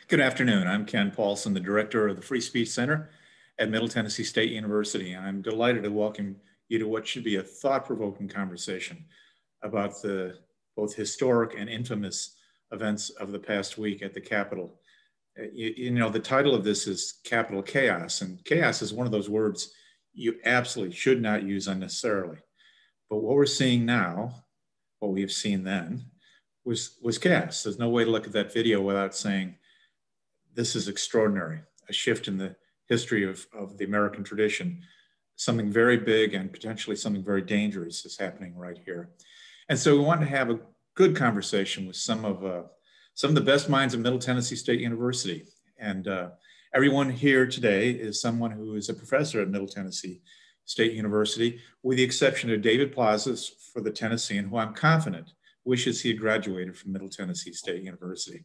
Good afternoon. I'm Ken Paulson, the director of the Free Speech Center at Middle Tennessee State University, and I'm delighted to welcome you to what should be a thought-provoking conversation about the both historic and infamous events of the past week at the Capitol. You know, the title of this is Capitol Chaos, and chaos is one of those words you absolutely should not use unnecessarily. But what we're seeing now, what we have seen then, was chaos. There's no way to look at that video without saying, this is extraordinary, a shift in the history of the American tradition. Something very big and potentially something very dangerous is happening right here. And so we want to have a good conversation with some of the best minds of Middle Tennessee State University. And everyone here today is someone who is a professor at Middle Tennessee State University, with the exception of David Plaza for the Tennessean, who I'm confident wishes he had graduated from Middle Tennessee State University.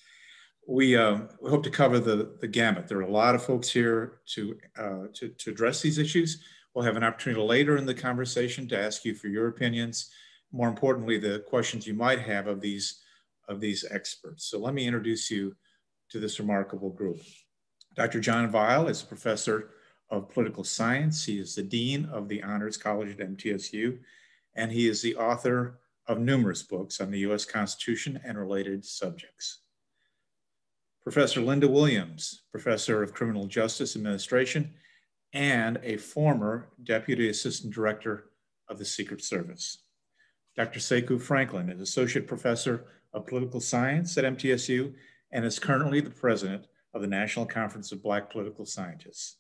We hope to cover the gamut. There are a lot of folks here to address these issues. We'll have an opportunity later in the conversation to ask you for your opinions. More importantly, the questions you might have of these experts. So let me introduce you to this remarkable group. Dr. John Weil is a professor of political science. He is the dean of the Honors College at MTSU, and he is the author of numerous books on the U.S. Constitution and related subjects. Professor Lynda Williams, professor of criminal justice administration and a former deputy assistant director of the Secret Service. Dr. Sekou Franklin is associate professor of political science at MTSU and is currently the president of the National Conference of Black Political Scientists.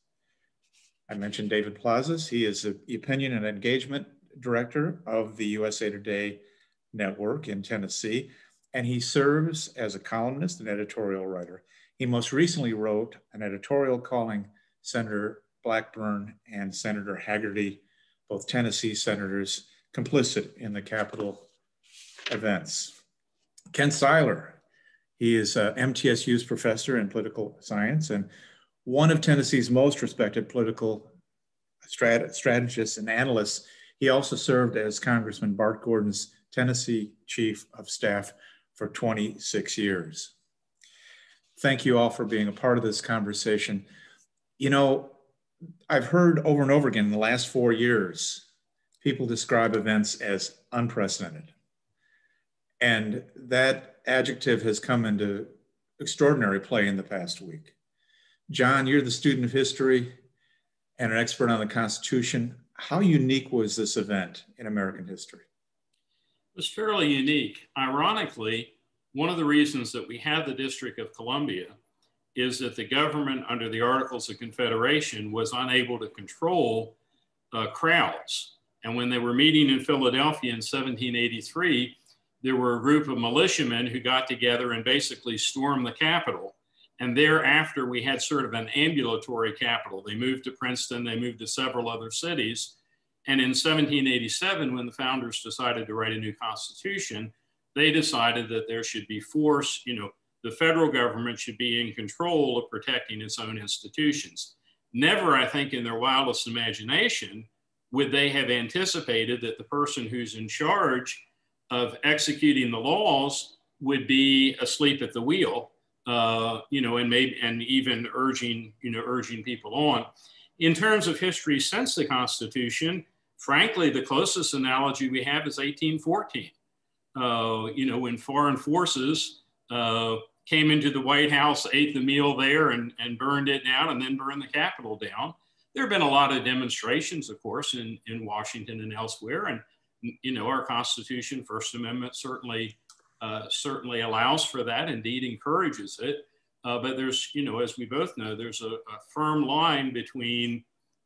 I mentioned David Plaza. He is the opinion and engagement director of the USA Today network in Tennessee, and he serves as a columnist and editorial writer. He most recently wrote an editorial calling Senator Blackburn and Senator Hagerty, both Tennessee senators, complicit in the Capitol events. Ken Syler, he is MTSU's professor in political science and one of Tennessee's most respected political strategists and analysts. He also served as Congressman Bart Gordon's Tennessee Chief of Staff for 26 years. Thank you all for being a part of this conversation. You know, I've heard over and over again in the last 4 years, people describe events as unprecedented. And that adjective has come into extraordinary play in the past week. John, you're the student of history and an expert on the Constitution. How unique was this event in American history? It was fairly unique. Ironically, one of the reasons that we have the District of Columbia is that the government under the Articles of Confederation was unable to control crowds. And when they were meeting in Philadelphia in 1783, there were a group of militiamen who got together and basically stormed the Capitol. And thereafter, we had sort of an ambulatory Capitol. They moved to Princeton, they moved to several other cities. And in 1787, when the founders decided to write a new constitution, they decided that there should be force, the federal government should be in control of protecting its own institutions. Never, I think, in their wildest imagination, would they have anticipated that the person who's in charge of executing the laws would be asleep at the wheel, and even urging people on. In terms of history since the Constitution, frankly, the closest analogy we have is 1814. When foreign forces came into the White House, ate the meal there and burned it down and then burned the Capitol down. There have been a lot of demonstrations, of course, in Washington and elsewhere. And, our Constitution, First Amendment certainly allows for that, indeed encourages it. But there's, as we both know, there's a firm line between,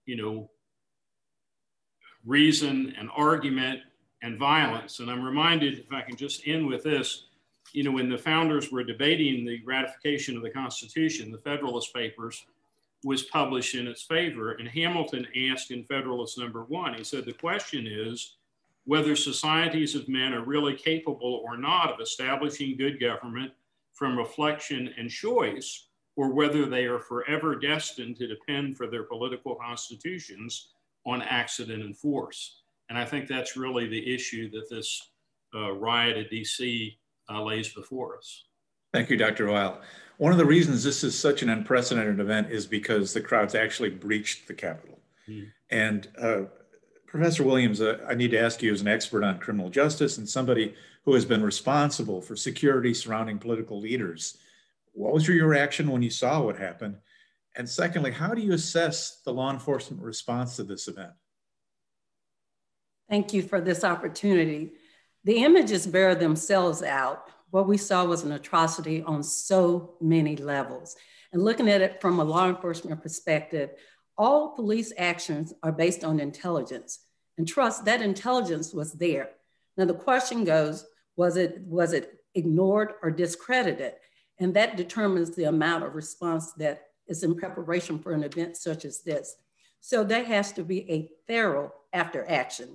reason and argument and violence. And I'm reminded, if I can just end with this, when the founders were debating the ratification of the Constitution, the Federalist Papers was published in its favor. And Hamilton asked in Federalist number 1, he said, the question is whether societies of men are really capable or not of establishing good government from reflection and choice, or whether they are forever destined to depend for their political constitutions on accident and force. And I think that's really the issue that this riot at DC lays before us. Thank you, Dr. Weil. One of the reasons this is such an unprecedented event is because the crowds actually breached the Capitol. Mm. And Professor Williams, I need to ask you as an expert on criminal justice and somebody who has been responsible for security surrounding political leaders, what was your reaction when you saw what happened? And secondly, how do you assess the law enforcement response to this event? Thank you for this opportunity. The images bear themselves out. What we saw was an atrocity on so many levels. And looking at it from a law enforcement perspective, all police actions are based on intelligence, and trust that intelligence was there. Now the question goes, was it ignored or discredited? And that determines the amount of response that is in preparation for an event such as this. So there has to be a thorough after action.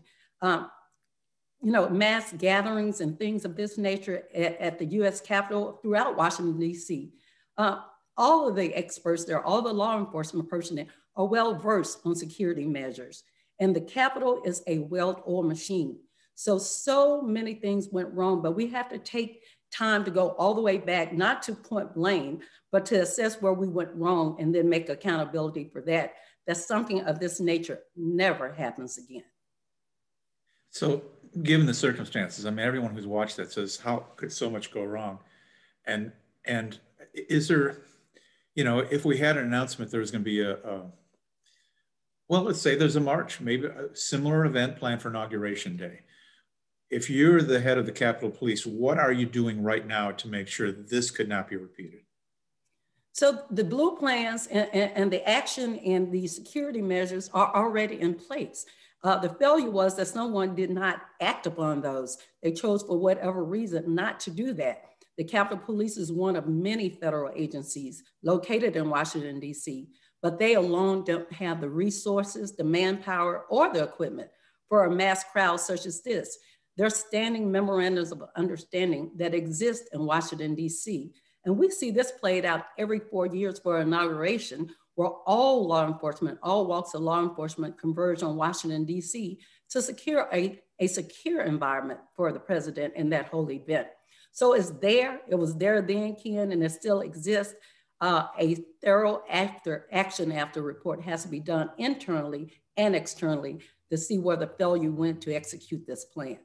Mass gatherings and things of this nature at the US Capitol throughout Washington, D.C. All of the experts there, all the law enforcement personnel are well-versed on security measures. And the Capitol is a well-oiled machine. So many things went wrong, but we have to take time to go all the way back, not to point blame, but to assess where we went wrong and then make accountability for that. That something of this nature never happens again. So given the circumstances, I mean, everyone who's watched that says, how could so much go wrong? And is there, if we had an announcement, there was going to be well, let's say there's a march, maybe a similar event planned for Inauguration Day. If you're the head of the Capitol Police, what are you doing right now to make sure this could not be repeated? So the blue plans and the action and the security measures are already in place. The failure was that someone did not act upon those. They chose for whatever reason not to do that. The Capitol Police is one of many federal agencies located in Washington, D.C., but they alone don't have the resources, the manpower, or the equipment for a mass crowd such as this. There are standing memorandums of understanding that exist in Washington, D.C., and we see this played out every 4 years for inauguration, where all law enforcement, all walks of law enforcement converge on Washington, D.C. to secure a secure environment for the president in that whole event. So it's there, it was there then, Ken, and it still exists. A thorough action after report has to be done internally and externally to see where the failure went to execute this plan.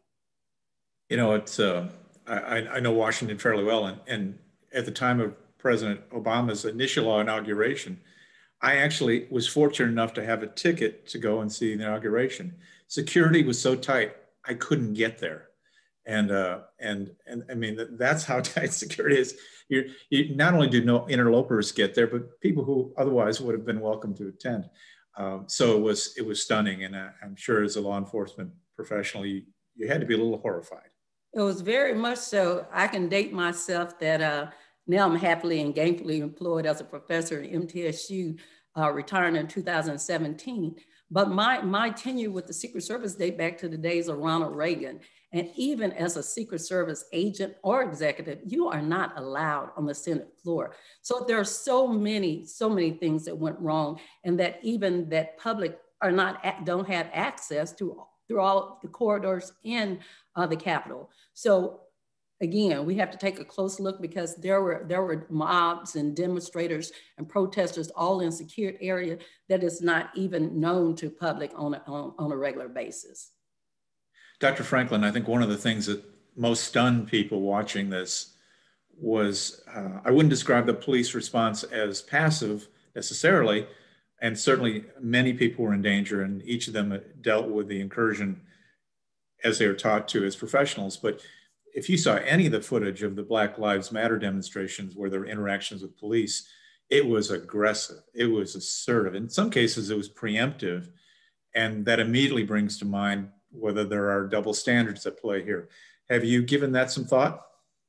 I know Washington fairly well, and at the time of President Obama's initial inauguration, I actually was fortunate enough to have a ticket to go and see the inauguration. Security was so tight, I couldn't get there. And I mean, that's how tight security is. You not only do no interlopers get there, but people who otherwise would have been welcome to attend. So it was stunning. And I'm sure as a law enforcement professional, you had to be a little horrified. It was very much so. I can date myself that now I'm happily and gainfully employed as a professor at MTSU, retiring in 2017. But my tenure with the Secret Service dates back to the days of Ronald Reagan. And even as a Secret Service agent or executive, you are not allowed on the Senate floor. So there are so many things that went wrong, and that even that public don't have access to through all the corridors in the Capitol. So again, we have to take a close look, because there were mobs and demonstrators and protesters all in secured area that is not even known to public on a regular basis. Dr. Franklin, I think one of the things that most stunned people watching this was, I wouldn't describe the police response as passive necessarily, and certainly many people were in danger, and each of them dealt with the incursion as they were taught to as professionals. But if you saw any of the footage of the Black Lives Matter demonstrations where there were interactions with police, it was aggressive, it was assertive. In some cases, it was preemptive, and that immediately brings to mind whether there are double standards at play here. Have you given that some thought?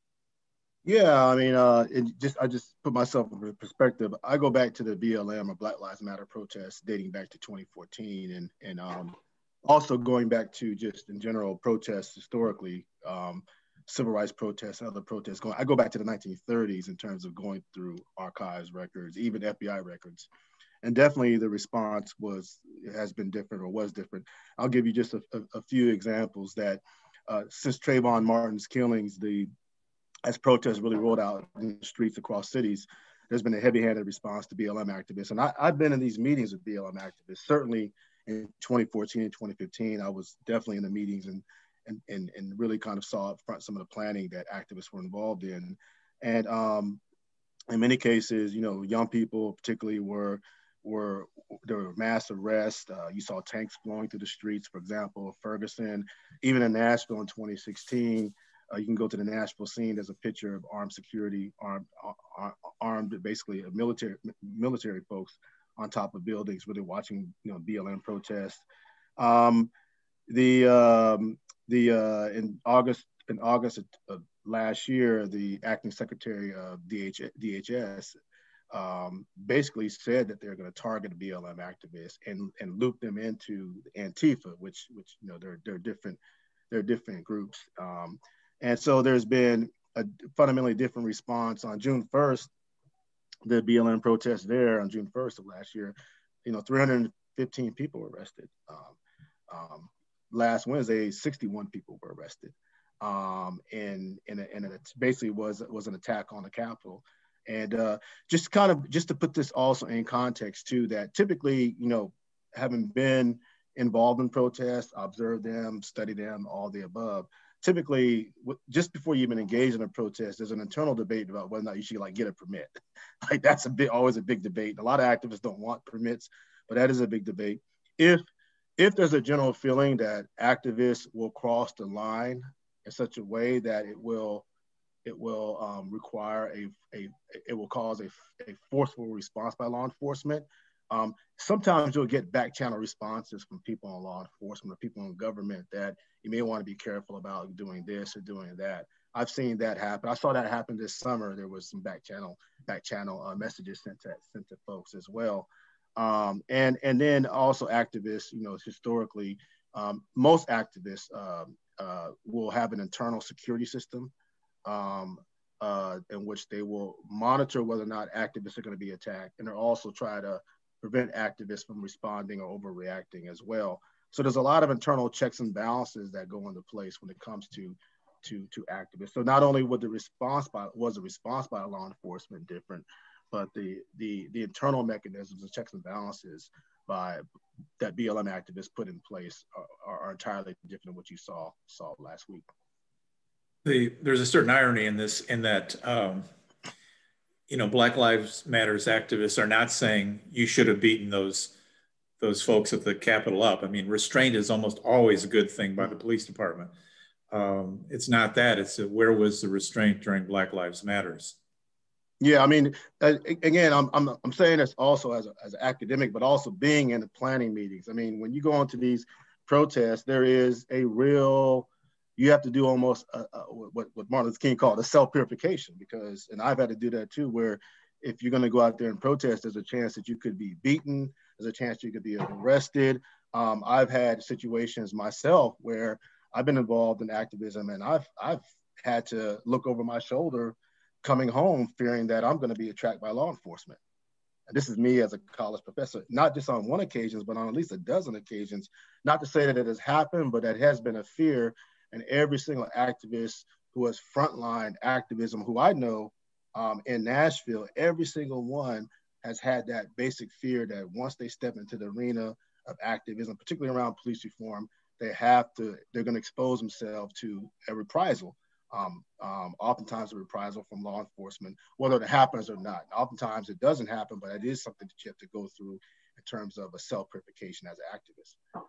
Yeah, I mean, I just put myself in perspective. I go back to the BLM or Black Lives Matter protests dating back to 2014, and also going back to just in general protests historically, civil rights protests, other protests. I go back to the 1930s in terms of going through archives records, even FBI records. And definitely the response has been different or was different. I'll give you just a few examples that since Trayvon Martin's killings, the as protests really rolled out in the streets across cities, there's been a heavy-handed response to BLM activists. And I've been in these meetings with BLM activists. Certainly in 2014 and 2015, I was definitely in the meetings and really kind of saw up front some of the planning that activists were involved in. And in many cases, you know, young people particularly there were mass arrests. You saw tanks flowing through the streets, for example, Ferguson. Even in Nashville in 2016, you can go to the Nashville scene. There's a picture of armed security, armed basically military folks on top of buildings, really watching, you know, BLM protests. In August of last year, the acting secretary of DHS basically said that they're going to target BLM activists and loop them into Antifa, which you know they're different groups. And so there's been a fundamentally different response. On June 1st, the BLM protest there on June 1st of last year, you know, 315 people were arrested. Last Wednesday, 61 people were arrested. And it basically was an attack on the Capitol. And just to put this also in context too, that typically, you know, having been involved in protests, observed them, studied them, all the above, typically just before you even engage in a protest, there's an internal debate about whether or not you should like get a permit. Like that's always a big debate. A lot of activists don't want permits, but that is a big debate. If there's a general feeling that activists will cross the line in such a way that it will require it will cause a forceful response by law enforcement. Sometimes you'll get back channel responses from people in law enforcement or people in government that you may want to be careful about doing this or doing that. I've seen that happen. I saw that happen this summer. There was some back channel messages sent to folks as well. And then also activists, you know, historically, most activists will have an internal security system in which they will monitor whether or not activists are going to be attacked, and they'll also try to prevent activists from responding or overreacting as well. So there's a lot of internal checks and balances that go into place when it comes to activists. So not only was the response by law enforcement different, but the internal mechanisms and checks and balances that BLM activists put in place are entirely different than what you saw last week. There's a certain irony in this, in that, you know, Black Lives Matters activists are not saying you should have beaten those folks at the Capitol up. I mean, restraint is almost always a good thing by the police department. It's not that, it's where was the restraint during Black Lives Matters? Yeah, I mean, again, I'm saying this also as an academic, but also being in the planning meetings. I mean, when you go into these protests, there is you have to do almost what Martin Luther King called a self-purification, and I've had to do that too, where if you're going to go out there and protest, there's a chance that you could be beaten, there's a chance you could be arrested. I've had situations myself where I've been involved in activism, and I've had to look over my shoulder coming home fearing that I'm going to be tracked by law enforcement. And this is me as a college professor, not just on one occasion, but on at least a dozen occasions. Not to say that it has happened, but that has been a fear. And every single activist who has frontline activism, who I know in Nashville, every single one has had that basic fear that once they step into the arena of activism, particularly around police reform, they're going to expose themselves to a reprisal. Oftentimes a reprisal from law enforcement, whether it happens or not. Oftentimes it doesn't happen, but it is something that you have to go through in terms of a self-purification as an activist.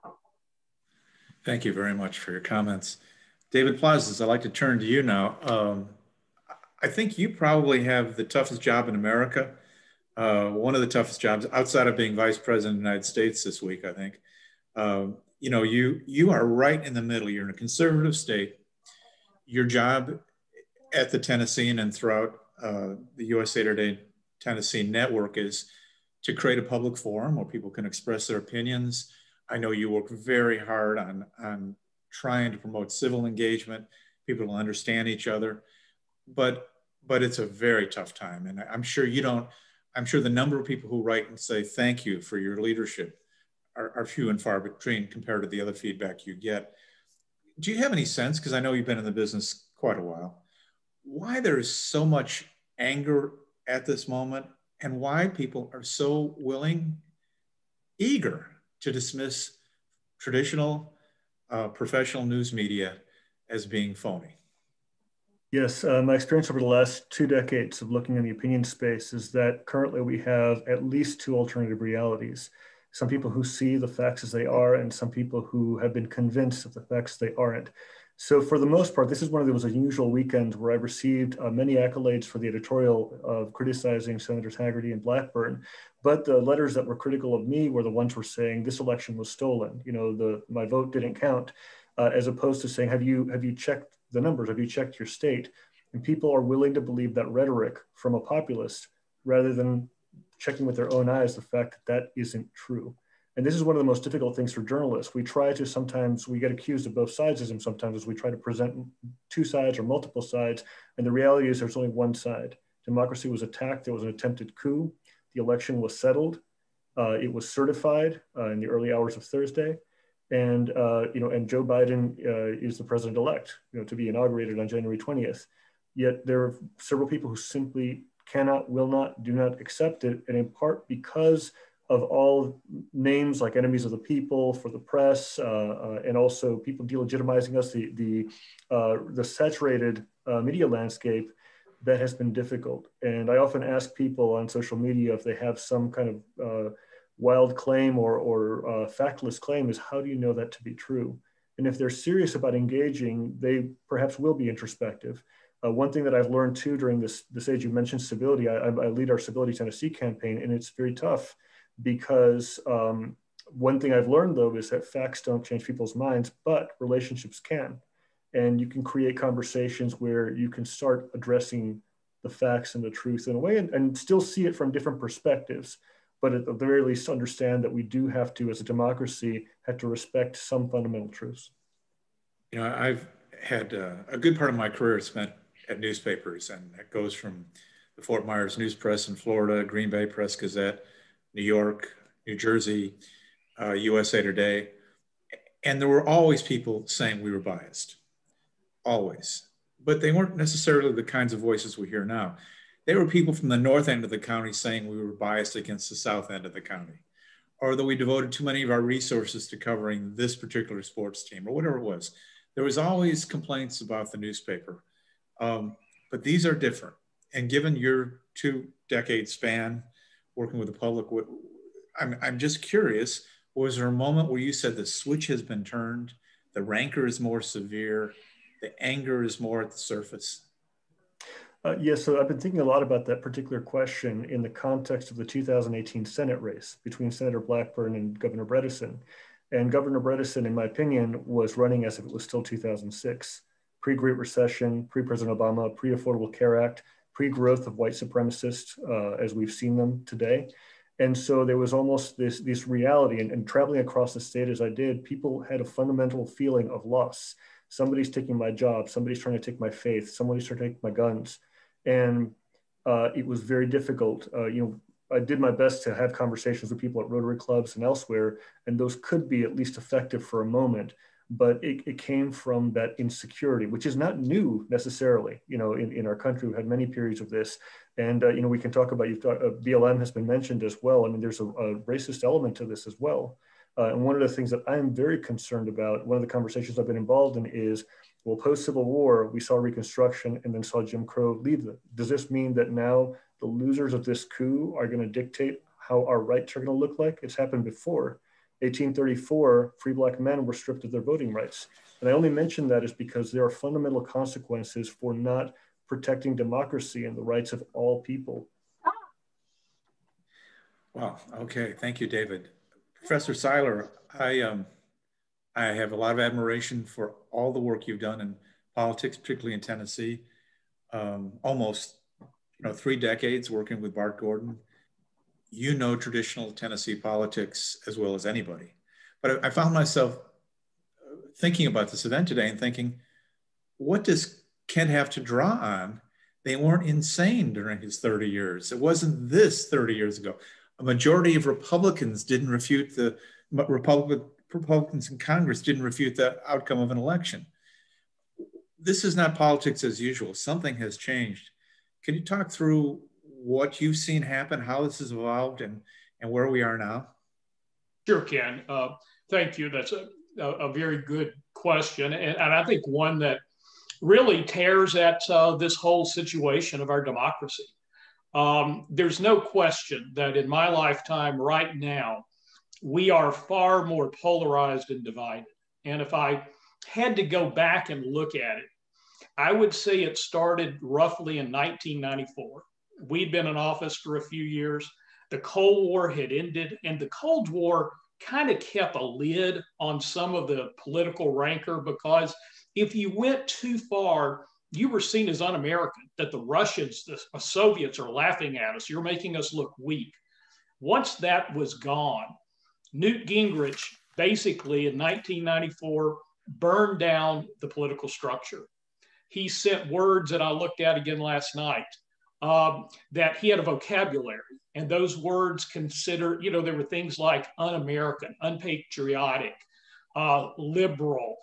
Thank you very much for your comments. David Plaza, I'd like to turn to you now. I think you probably have the toughest job in America. One of the toughest jobs outside of being Vice President of the United States this week, I think. You know, you are right in the middle. You're in a conservative state. Your job at the Tennessean and throughout the USA Today Tennessee network is to create a public forum where people can express their opinions. I know you work very hard on trying to promote civil engagement. People will understand each other, but it's a very tough time. And I'm sure the number of people who write and say thank you for your leadership are few and far between compared to the other feedback you get. Do you have any sense, because I know you've been in the business quite a while, why there is so much anger at this moment and why people are so eager to dismiss traditional professional news media as being phony. Yes, my experience over the last 2 decades of looking in the opinion space is that currently we have at least 2 alternative realities. Some people who see the facts as they are, and some people who have been convinced of the facts they aren't. So for the most part, this is one of those unusual weekends where I've received many accolades for the editorial of criticizing Senators Hagerty and Blackburn, but the letters that were critical of me were the ones who were saying this election was stolen. You know, my vote didn't count, as opposed to saying, have you checked the numbers? Have you checked your state? And people are willing to believe that rhetoric from a populist rather than checking with their own eyes the fact that that isn't true. And this is one of the most difficult things for journalists. We get accused of both sidesism sometimes as we try to present 2 sides or multiple sides. And the reality is there's only one side. Democracy was attacked. There was an attempted coup. The election was settled. It was certified in the early hours of Thursday. And, and Joe Biden is the president-elect, to be inaugurated on January 20th. Yet there are several people who simply cannot, will not, do not accept it. And in part because of all names like enemies of the people for the press, and also people delegitimizing us, the saturated media landscape that has been difficult. And I often ask people on social media if they have some kind of wild claim or factless claim is, how do you know that to be true? And if they're serious about engaging, they perhaps will be introspective. One thing that I've learned too during this age, you mentioned civility. I lead our Civility Tennessee campaign, and it's very tough because one thing I've learned though is that facts don't change people's minds, but relationships can. And you can create conversations where you can start addressing the facts and the truth in a way and still see it from different perspectives. But at the very least understand that we do have to, as a democracy, have to respect some fundamental truths. I've had a good part of my career spent at newspapers, and that goes from the Fort Myers News Press in Florida, Green Bay Press Gazette, New York, New Jersey, USA Today. And there were always people saying we were biased, always. But they weren't necessarily the kinds of voices we hear now. They were people from the north end of the county saying we were biased against the south end of the county, or that we devoted too many of our resources to covering this particular sports team, or whatever it was. There was always complaints about the newspaper. But these are different. And given your 2-decade span working with the public, I'm just curious, was there a moment where you said the switch has been turned, the rancor is more severe, the anger is more at the surface? Yes, so I've been thinking a lot about that particular question in the context of the 2018 Senate race between Senator Blackburn and Governor Bredesen. And Governor Bredesen, in my opinion, was running as if it was still 2006, pre-Great Recession, pre-President Obama, pre-Affordable Care Act, pre-growth of white supremacists as we've seen them today. And so there was almost this reality, and traveling across the state as I did, people had a fundamental feeling of loss. Somebody's taking my job, somebody's trying to take my faith, somebody's trying to take my guns. And it was very difficult. I did my best to have conversations with people at Rotary clubs and elsewhere, and those could be at least effective for a moment. But it came from that insecurity, which is not new necessarily. In our country, we've had many periods of this. And, we can talk about, BLM has been mentioned as well. I mean, there's a racist element to this as well. And one of the things that I'm very concerned about, one of the conversations I've been involved in is, well, post-Civil War, we saw Reconstruction and then saw Jim Crow lead them. Does this mean that now the losers of this coup are going to dictate how our rights are going to look like? It's happened before. 1834, free Black men were stripped of their voting rights. And I only mention that is because there are fundamental consequences for not protecting democracy and the rights of all people. Wow, okay, thank you, David. Professor Syler, I have a lot of admiration for all the work you've done in politics, particularly in Tennessee. Almost 3 decades working with Bart Gordon. Traditional Tennessee politics as well as anybody. But I found myself thinking about this event today and thinking, what does Ken have to draw on? They weren't insane during his 30 years. It wasn't this 30 years ago. A majority of Republicans didn't refute Republicans in Congress didn't refute the outcome of an election. this is not politics as usual. Something has changed. Can you talk through what you've seen happen, how this has evolved, and where we are now? Sure, Ken. Thank you. That's a very good question. And I think one that really tears at this whole situation of our democracy. There's no question that in my lifetime right now, we are far more polarized and divided. And if I had to go back and look at it, I would say it started roughly in 1994. We'd been in office for a few years. The Cold War had ended, and the Cold War kind of kept a lid on some of the political rancor, because if you went too far, you were seen as un-American, that the Russians, the Soviets are laughing at us. You're making us look weak. Once that was gone, Newt Gingrich basically in 1994 burned down the political structure. He sent words that I looked at again last night, that he had a vocabulary, and those words consider, you know, there were things like un-American, unpatriotic, liberal,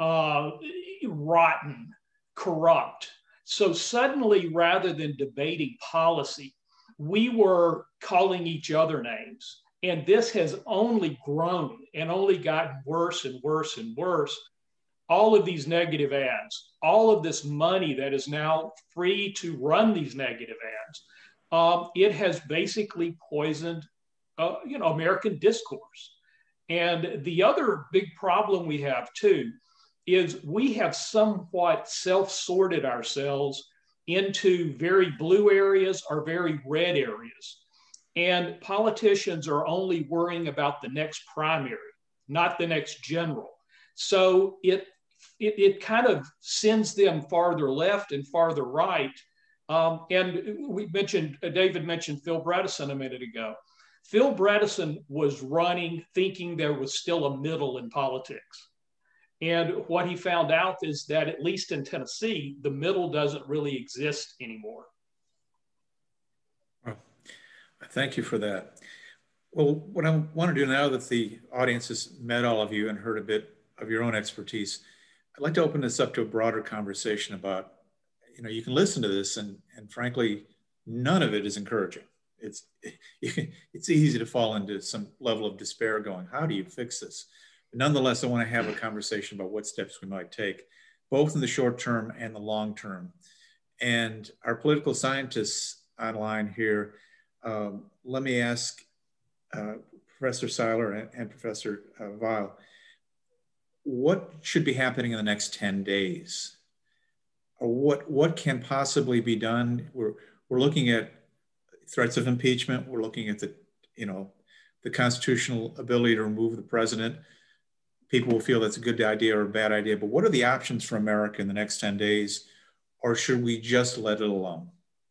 rotten, corrupt. So suddenly, rather than debating policy, we were calling each other names. And this has only grown and only gotten worse and worse and worse. All of these negative ads, all of this money that is now free to run these negative ads, it has basically poisoned, American discourse. And the other big problem we have too is we have somewhat self-sorted ourselves into very blue areas or very red areas. And politicians are only worrying about the next primary, not the next general. So it kind of sends them farther left and farther right. And we mentioned, David mentioned Phil Bredesen a minute ago. Phil Bredesen was running thinking there was still a middle in politics. And what he found out is that, at least in Tennessee, the middle doesn't really exist anymore. Well, thank you for that. Well, what I want to do now that the audience has met all of you and heard a bit of your own expertise, I'd like to open this up to a broader conversation about, you can listen to this and frankly, none of it is encouraging. It's easy to fall into some level of despair going, how do you fix this? But nonetheless, I want to have a conversation about what steps we might take, both in the short term and the long term. And our political scientists online here, let me ask Professor Syler and Professor Weil, what should be happening in the next 10 days? Or what can possibly be done? We're looking at threats of impeachment. We're looking at the constitutional ability to remove the president. People will feel that's a good idea or a bad idea, but what are the options for America in the next 10 days? Or should we just let it alone?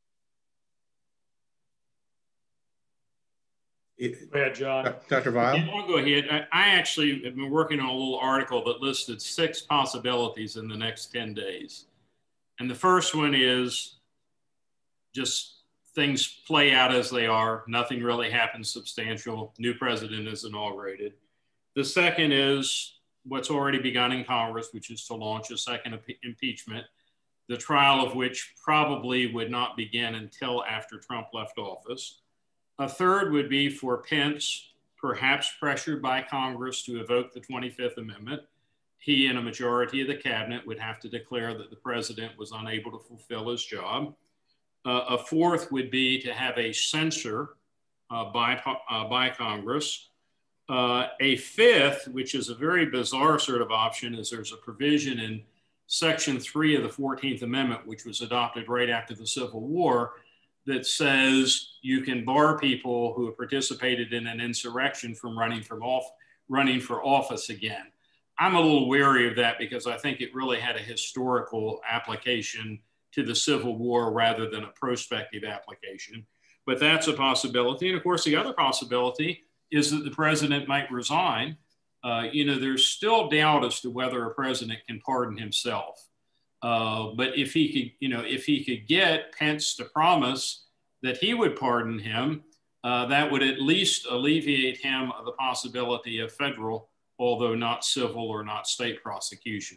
Go ahead, John. Dr. Weil? Yeah, I'll go ahead. I actually have been working on a little article that listed 6 possibilities in the next 10 days. And the first one is just things play out as they are. Nothing really happens substantial. New president is inaugurated. The second is what's already begun in Congress, which is to launch a second impeachment, the trial of which probably would not begin until after Trump left office. A third would be for Pence, perhaps pressured by Congress to evoke the 25th Amendment. He and a majority of the cabinet would have to declare that the president was unable to fulfill his job. A fourth would be to have a censure by Congress. A fifth, which is a very bizarre sort of option, is there's a provision in Section 3 of the 14th Amendment, which was adopted right after the Civil War, that says you can bar people who have participated in an insurrection from running for office again. I'm a little wary of that because I think it really had a historical application to the Civil War rather than a prospective application. But that's a possibility. And of course, the other possibility is that the president might resign. There's still doubt as to whether a president can pardon himself. But if he could get Pence to promise that he would pardon him, that would at least alleviate him of the possibility of federal, although not civil or not state prosecution.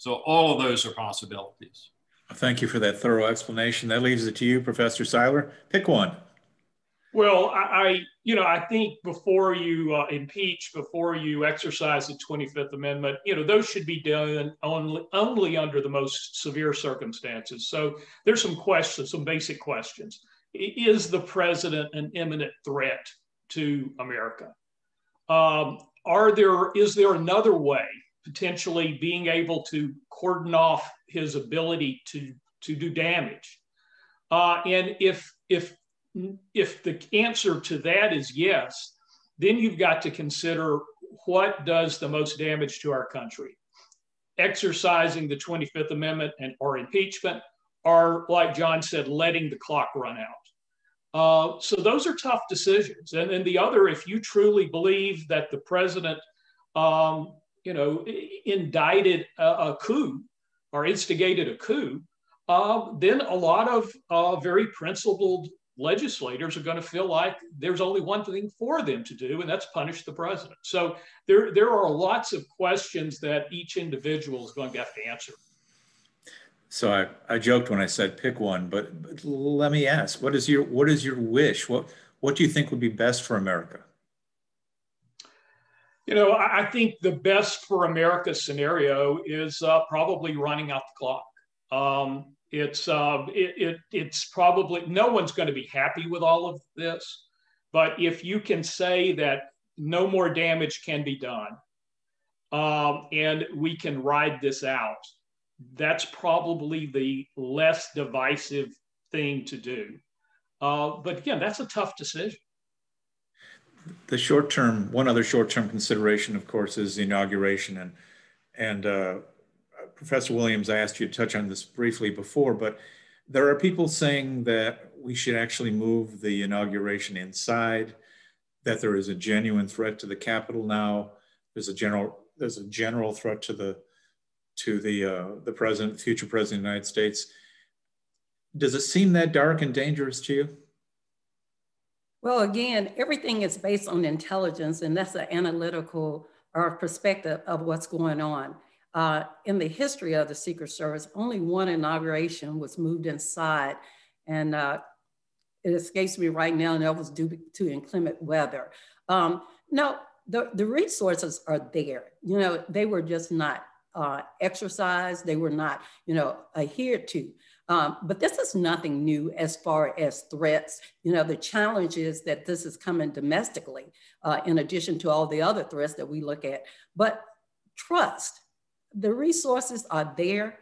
So all of those are possibilities. Thank you for that thorough explanation. That leaves it to you, Professor Syler. Pick one. Well, I think before you impeach, before you exercise the 25th Amendment, those should be done only under the most severe circumstances. So there's some questions, some basic questions. Is the president an imminent threat to America? Is there another way, potentially being able to cordon off his ability to do damage? And if the answer to that is yes, then you've got to consider what does the most damage to our country. Exercising the 25th Amendment or impeachment, or like John said, letting the clock run out. So those are tough decisions. And then the other, if you truly believe that the president, indicted a coup or instigated a coup, then a lot of very principled legislators are going to feel like there's only one thing for them to do, and that's punish the president. So there are lots of questions that each individual is going to have to answer. So I joked when I said pick one, but let me ask, what is your wish? What do you think would be best for America? I think the best for America scenario is probably running out the clock. It's probably, no one's going to be happy with all of this, but if you can say that no more damage can be done, and we can ride this out, that's probably the less divisive thing to do. But again, that's a tough decision. One other short-term consideration, of course, is the inauguration. And Professor Williams, I asked you to touch on this briefly before, but there are people saying that we should actually move the inauguration inside, that there is a genuine threat to the Capitol now. There's a general threat to the president, future president of the United States. Does it seem that dark and dangerous to you? Well, again, everything is based on intelligence, and that's an analytical perspective of what's going on. In the history of the Secret Service, only one inauguration was moved inside, and it escapes me right now, and that was due to inclement weather. No, the resources are there. They were just not exercised. They were not, adhered to. But this is nothing new as far as threats. The challenge is that this is coming domestically, in addition to all the other threats that we look at. But trust, the resources are there.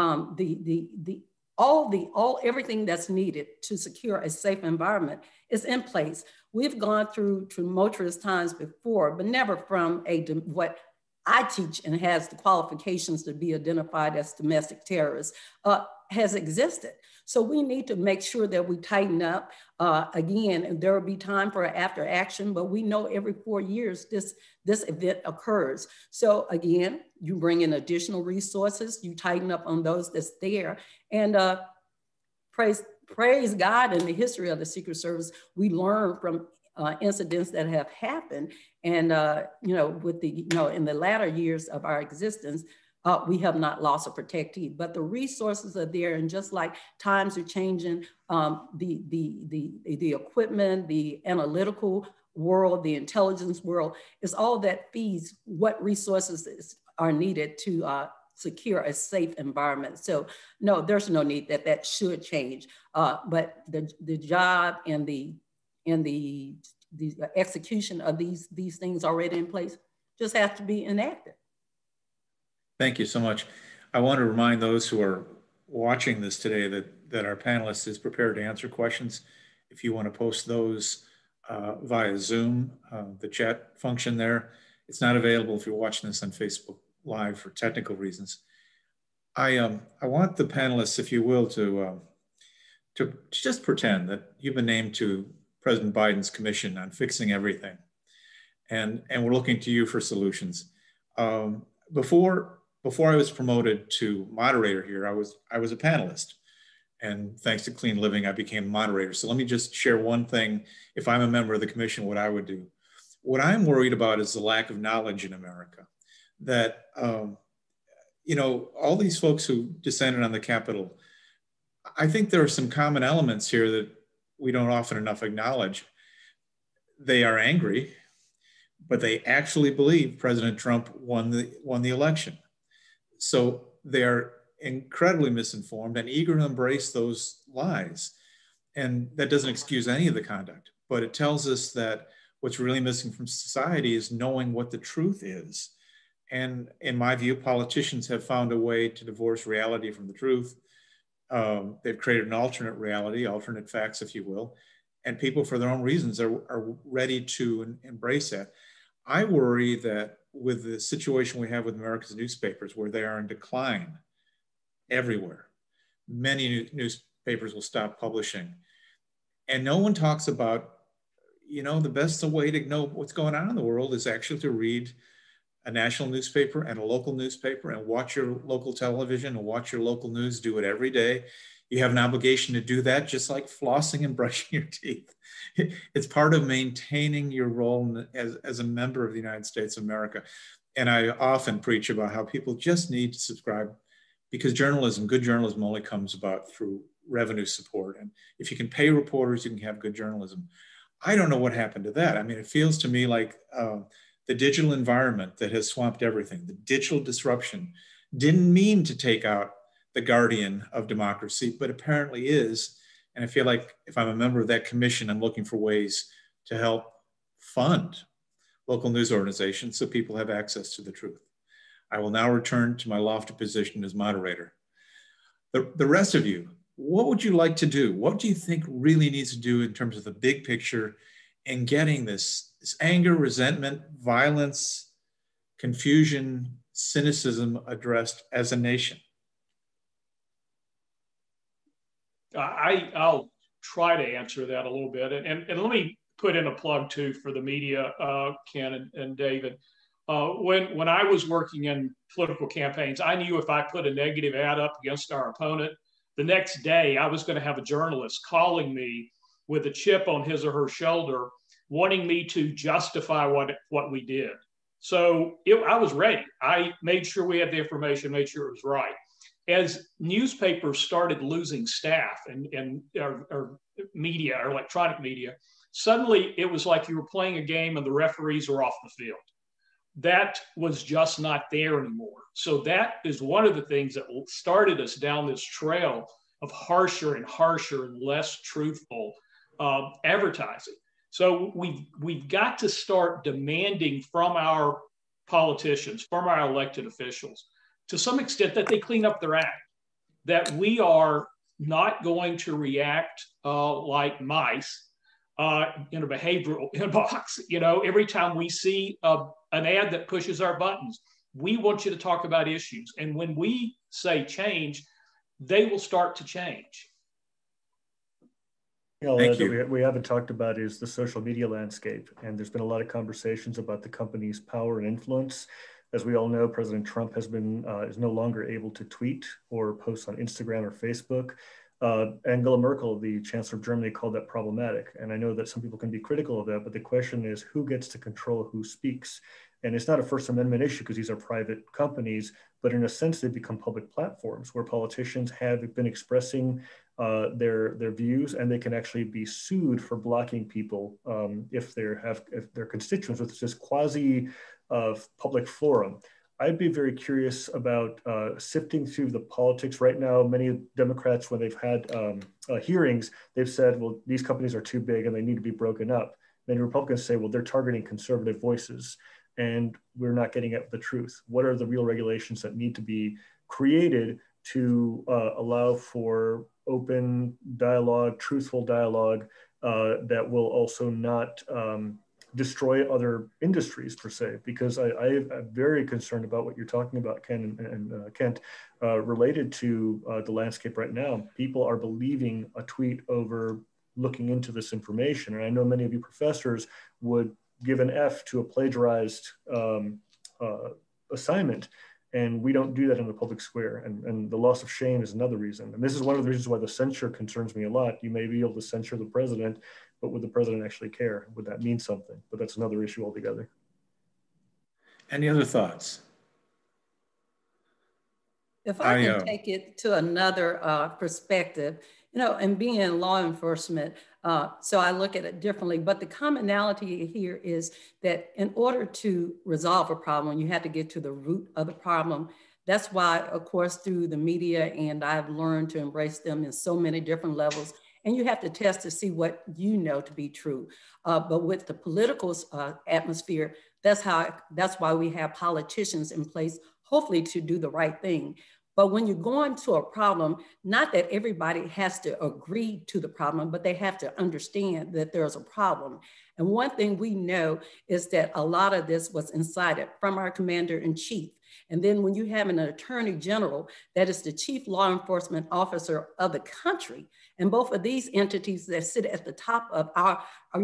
Everything that's needed to secure a safe environment is in place. We've gone through tumultuous times before, but never from what I teach and has the qualifications to be identified as domestic terrorists has existed. So we need to make sure that we tighten up. Again, there will be time for after action, but we know every 4 years this event occurs. So again, you bring in additional resources, you tighten up on those that's there, and praise God, in the history of the Secret Service, we learn from incidents that have happened. And, with in the latter years of our existence, we have not lost a protectee, but the resources are there. And just like times are changing, the equipment, the analytical world, the intelligence world, is all that feeds what resources are needed to secure a safe environment. So no, there's no need that should change. But the job and the execution of these things already in place just have to be enacted. Thank you so much. I want to remind those who are watching this today that our panelist is prepared to answer questions. If you want to post those via Zoom, the chat function there, it's not available if you're watching this on Facebook Live for technical reasons. I want the panelists, if you will, to just pretend that you've been named to President Biden's commission on fixing everything, and we're looking to you for solutions. Before I was promoted to moderator here, I was a panelist, and thanks to Clean Living, I became moderator. So let me just share one thing. If I'm a member of the commission, what I would do. What I'm worried about is the lack of knowledge in America. That you know, all these folks who descended on the Capitol, I think there are some common elements here that we don't often enough acknowledge. They are angry, but they actually believe President Trump won the election. So they are incredibly misinformed and eager to embrace those lies. And that doesn't excuse any of the conduct, but it tells us that what's really missing from society is knowing what the truth is. And in my view, politicians have found a way to divorce reality from the truth. They've created an alternate reality, alternate facts, if you will, and people for their own reasons are ready to embrace that. I worry that with the situation we have with America's newspapers, where they are in decline everywhere, many newspapers will stop publishing. And no one talks about, you know, the best way to know what's going on in the world is actually to read a national newspaper and a local newspaper and watch your local television and watch your local news. Do it every day. You have an obligation to do that, just like flossing and brushing your teeth. It's part of maintaining your role as a member of the United States of America. And I often preach about how people just need to subscribe, because journalism, good journalism, only comes about through revenue support. And if you can pay reporters, you can have good journalism. I don't know what happened to that. I mean, it feels to me like the digital environment that has swamped everything, the digital disruption, didn't mean to take out the guardian of democracy, but apparently is. And I feel like if I'm a member of that commission, I'm looking for ways to help fund local news organizations so people have access to the truth. I will now return to my lofty position as moderator. The rest of you, what would you like to do? What do you think really needs to do in terms of the big picture in getting this anger, resentment, violence, confusion, cynicism addressed as a nation? I'll try to answer that a little bit. And let me put in a plug too for the media, Ken and David. When I was working in political campaigns, I knew if I put a negative ad up against our opponent, the next day I was going to have a journalist calling me with a chip on his or her shoulder, wanting me to justify what we did. So I was ready. I made sure we had the information, made sure it was right. As newspapers started losing staff and media, or electronic media, suddenly it was like you were playing a game and the referees were off the field. That was just not there anymore. So that is one of the things that started us down this trail of harsher and harsher and less truthful advertising. So we've got to start demanding from our politicians, from our elected officials, to some extent that they clean up their act, that we are not going to react like mice in a behavioral inbox. You know, every time we see an ad that pushes our buttons, we want you to talk about issues. And when we say change, they will start to change. You know, that we haven't talked about is the social media landscape. And there's been a lot of conversations about the company's power and influence. As we all know, President Trump has been is no longer able to tweet or post on Instagram or Facebook. Angela Merkel, the Chancellor of Germany, called that problematic. And I know that some people can be critical of that, but the question is who gets to control who speaks? And it's not a First Amendment issue because these are private companies, but in a sense, they become public platforms where politicians have been expressing their views, and they can actually be sued for blocking people if their constituents with this quasi public forum. I'd be very curious about sifting through the politics right now. Many Democrats, when they've had hearings, they've said, well, these companies are too big and they need to be broken up. Many Republicans say, well, they're targeting conservative voices and we're not getting at the truth. What are the real regulations that need to be created to allow for open dialogue, truthful dialogue that will also not destroy other industries per se? Because I'm very concerned about what you're talking about, Ken and Kent, related to the landscape right now. People are believing a tweet over looking into this information. And I know many of you professors would give an F to a plagiarized assignment. And we don't do that in the public square. And the loss of shame is another reason. And this is one of the reasons why the censure concerns me a lot. You may be able to censure the president, but would the president actually care? Would that mean something? But that's another issue altogether. Any other thoughts? If I can take it to another perspective, you know, and being in law enforcement, so I look at it differently, but the commonality here is that in order to resolve a problem, you have to get to the root of the problem. That's why, of course, through the media, and I've learned to embrace them in so many different levels, and you have to test to see what you know to be true. But with the political atmosphere, that's why we have politicians in place, hopefully to do the right thing. But when you go into a problem, not that everybody has to agree to the problem, but they have to understand that there's a problem. And one thing we know is that a lot of this was incited from our commander-in-chief. And then when you have an attorney general that is the chief law enforcement officer of the country, and both of these entities that sit at the top of our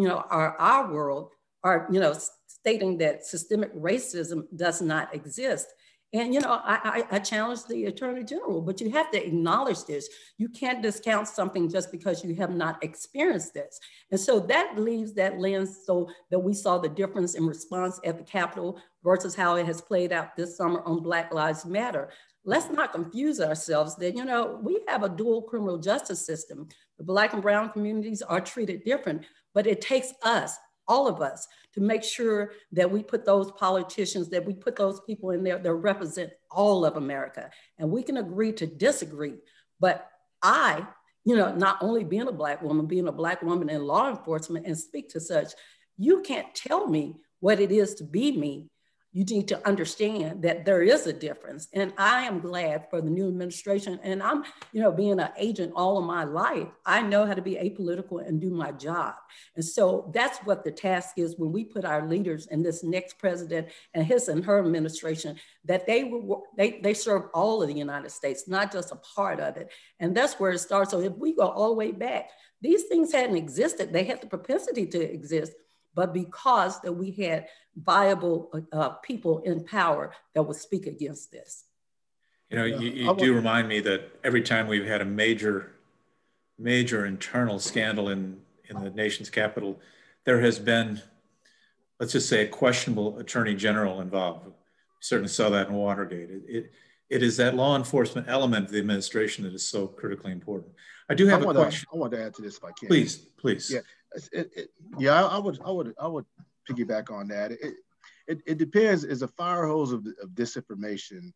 world are, you know, stating that systemic racism does not exist. And, you know, I challenge the attorney general, but you have to acknowledge this. You can't discount something just because you have not experienced this. And so that leaves that lens so that we saw the difference in response at the Capitol versus how it has played out this summer on Black Lives Matter. Let's not confuse ourselves that, you know, we have a dual criminal justice system. The Black and brown communities are treated different, but it takes us, all of us, to make sure that we put those politicians, that we put those people in there that represent all of America. And we can agree to disagree. But I, you know, not only being a Black woman in law enforcement and speak to such, you can't tell me what it is to be me. You need to understand that there is a difference. And I am glad for the new administration. And I'm, you know, being an agent all of my life, I know how to be apolitical and do my job. And so that's what the task is when we put our leaders in this next president and his and her administration, that they serve all of the United States, not just a part of it. And that's where it starts. So if we go all the way back, these things hadn't existed. They had the propensity to exist, but because that we had viable people in power that would speak against this. You know, you do remind me that every time we've had a major internal scandal in the nation's capital, there has been, let's just say, a questionable attorney general involved. We certainly saw that in Watergate. It is that law enforcement element of the administration that is so critically important. I do have a question. I want to add to this if I can. Please. Yeah, I would piggyback on that. It depends. Is a fire hose of disinformation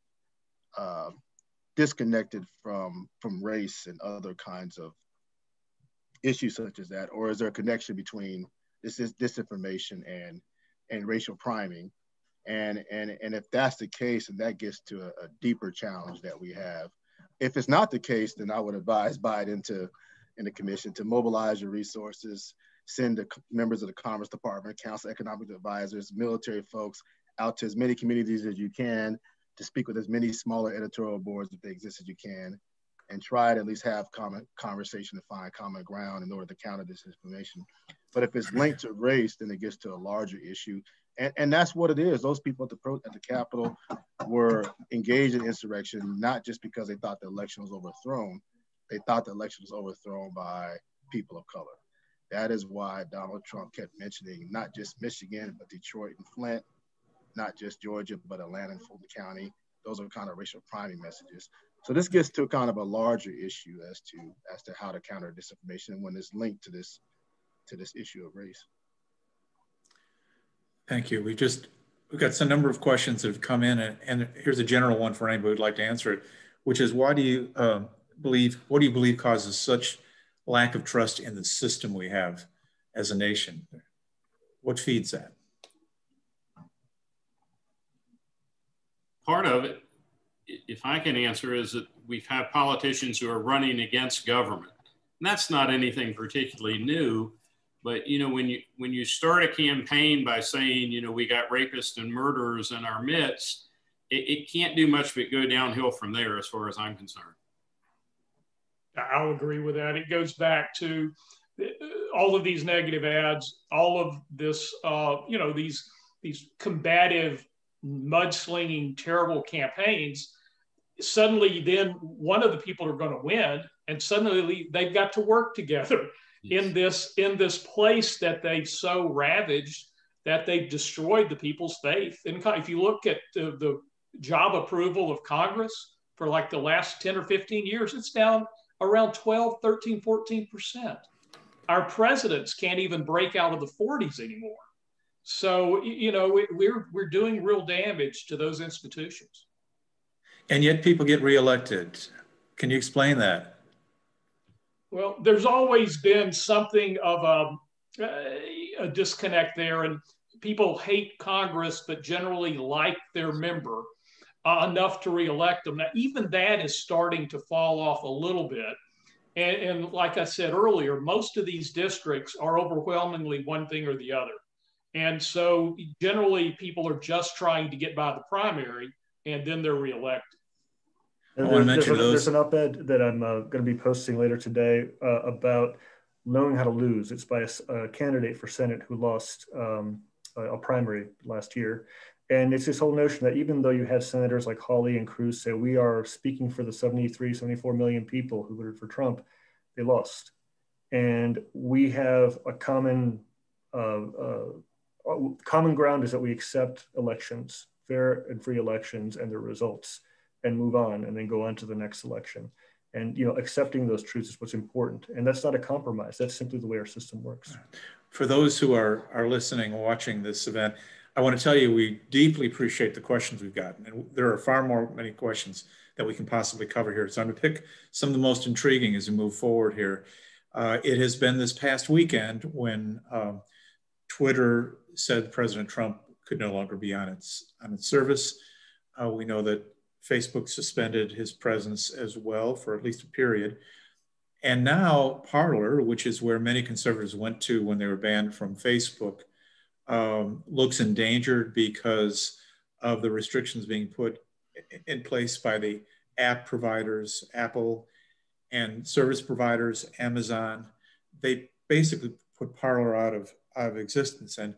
disconnected from race and other kinds of issues such as that, or is there a connection between this disinformation and racial priming? And if that's the case, and that gets to a deeper challenge that we have. If it's not the case, then I would advise Biden in the commission to mobilize your resources, send the members of the Commerce Department, Council of Economic Advisors, military folks out to as many communities as you can to speak with as many smaller editorial boards if they exist as you can, and try to at least have common conversation to find common ground in order to counter this information. But if it's linked to race, then it gets to a larger issue. And that's what it is. Those people at the Capitol were engaged in insurrection, not just because they thought the election was overthrown. They thought the election was overthrown by people of color. That is why Donald Trump kept mentioning not just Michigan, but Detroit and Flint, not just Georgia, but Atlanta and Fulton County. Those are kind of racial priming messages. So this gets to kind of a larger issue as to how to counter disinformation when it's linked to this issue of race. Thank you. We've got some number of questions that have come in, and here's a general one for anybody who'd like to answer it, which is what do you believe causes such lack of trust in the system we have as a nation? What feeds that? Part of it, if I can answer, is that we've had politicians who are running against government. And that's not anything particularly new. But, you know, when you start a campaign by saying, you know, we got rapists and murderers in our midst, it can't do much but go downhill from there as far as I'm concerned. I'll agree with that. It goes back to all of these negative ads, all of this, you know, these combative, mudslinging, terrible campaigns. Suddenly, then one of the people are going to win, and suddenly they've got to work together in this place that they've so ravaged that they've destroyed the people's faith. And if you look at the job approval of Congress, for like the last 10 or 15 years. It's down around 12, 13, 14%. Our presidents can't even break out of the 40s anymore. So, you know, we're doing real damage to those institutions. And yet people get reelected. Can you explain that? Well, there's always been something of a disconnect there, and people hate Congress, but generally like their member enough to reelect them. Now, even that is starting to fall off a little bit. And like I said earlier, most of these districts are overwhelmingly one thing or the other. And so generally people are just trying to get by the primary and then they're reelected. There's an op-ed that I'm going to be posting later today about knowing how to lose. It's by a candidate for Senate who lost a primary last year. And it's this whole notion that even though you had senators like Hawley and Cruz say, we are speaking for the 73, 74 million people who voted for Trump, they lost. And we have a common ground is that we accept elections, fair and free elections and their results, and move on and then go on to the next election. And, you know, accepting those truths is what's important. And that's not a compromise. That's simply the way our system works. For those who are listening and watching this event, I want to tell you, we deeply appreciate the questions we've gotten. And there are many questions that we can possibly cover here. So I'm going to pick some of the most intriguing as we move forward here. It has been this past weekend when Twitter said President Trump could no longer be on its service. We know that Facebook suspended his presence as well for at least a period. And now Parler, which is where many conservatives went to when they were banned from Facebook, looks endangered because of the restrictions being put in place by the app providers, Apple, and service providers, Amazon. They basically put Parler out of existence. And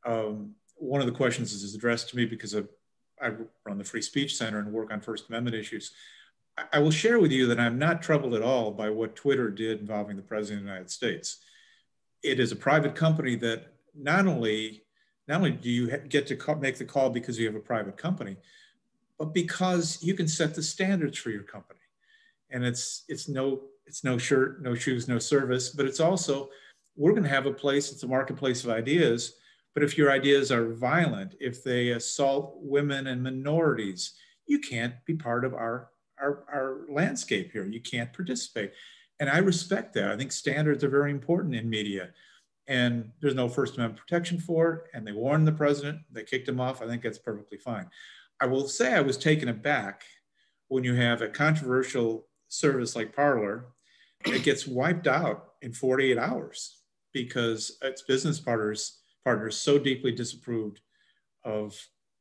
one of the questions is addressed to me because I run the Free Speech Center and work on First Amendment issues. I will share with you that I'm not troubled at all by what Twitter did involving the President of the United States. It is a private company that not only do you get to make the call because you have a private company, but because you can set the standards for your company. And it's no shirt, no shoes, no service, but it's also, we're going to have a place, it's a marketplace of ideas. But if your ideas are violent, if they assault women and minorities, you can't be part of our landscape here. You can't participate. And I respect that. I think standards are very important in media. And there's no First Amendment protection for it. And they warned the president, they kicked him off. I think that's perfectly fine. I will say I was taken aback when you have a controversial service like Parler that gets wiped out in 48 hours because its business partners so deeply disapproved of